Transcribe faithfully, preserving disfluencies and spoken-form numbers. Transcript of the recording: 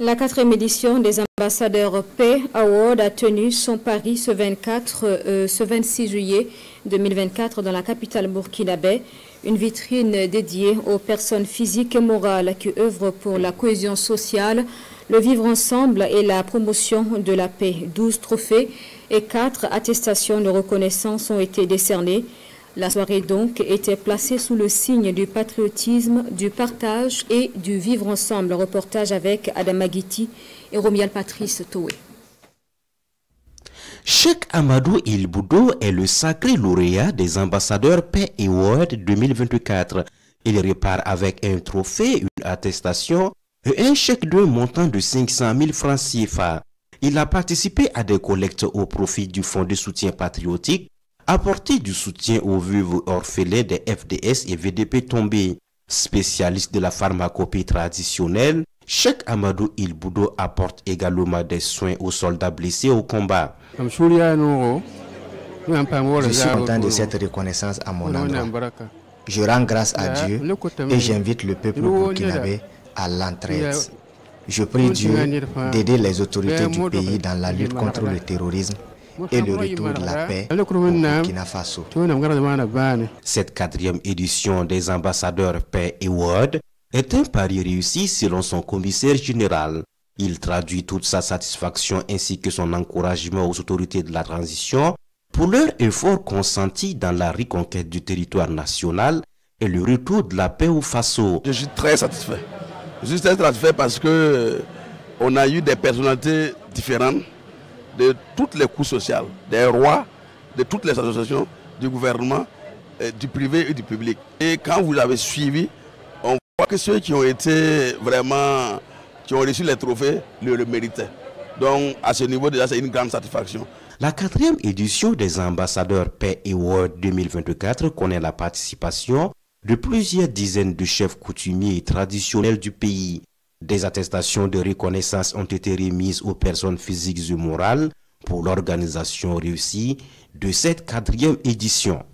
La quatrième édition des ambassadeurs Paix Award a tenu son pari ce, vingt-quatre, euh, ce vingt-six juillet deux mille vingt-quatre dans la capitale burkinabé. Une vitrine dédiée aux personnes physiques et morales qui œuvrent pour la cohésion sociale, le vivre ensemble et la promotion de la paix. douze trophées et quatre attestations de reconnaissance ont été décernées. La soirée donc était placée sous le signe du patriotisme, du partage et du vivre ensemble. Reportage avec Adam Aguiti et Romial Patrice Toé. Cheikh Amadou Il Boudo est le sacré lauréat des ambassadeurs Paix Award deux mille vingt-quatre. Il repart avec un trophée, une attestation et un chèque d'un montant de cinq cent mille francs C F A. Il a participé à des collectes au profit du Fonds de soutien patriotique, apporté du soutien aux veuves orphelins des F D S et V D P tombés. Spécialiste de la pharmacopée traditionnelle, Cheikh Amadou Il Boudo apporte également des soins aux soldats blessés au combat. Je suis content de cette reconnaissance à mon endroit. Je rends grâce à Dieu et j'invite le peuple burkinabé à l'entraide. Je prie Dieu d'aider les autorités du pays dans la lutte contre le terrorisme et le retour de la paix au Burkina Faso. Cette quatrième édition des ambassadeurs Paix Award est un pari réussi selon son commissaire général. Il traduit toute sa satisfaction ainsi que son encouragement aux autorités de la transition pour leur effort consenti dans la reconquête du territoire national et le retour de la paix au Faso. Je suis très satisfait. Je suis très satisfait parce que on a eu des personnalités différentes de toutes les couches sociales, des rois, de toutes les associations, du gouvernement, du privé et du public. Et quand vous avez suivi, on voit que ceux qui ont été vraiment, qui ont reçu les trophées, le, le méritaient. Donc à ce niveau déjà c'est une grande satisfaction. La quatrième édition des ambassadeurs Paix Award deux mille vingt-quatre connaît la participation de plusieurs dizaines de chefs coutumiers et traditionnels du pays. Des attestations de reconnaissance ont été remises aux personnes physiques et morales pour l'organisation réussie de cette quatrième édition.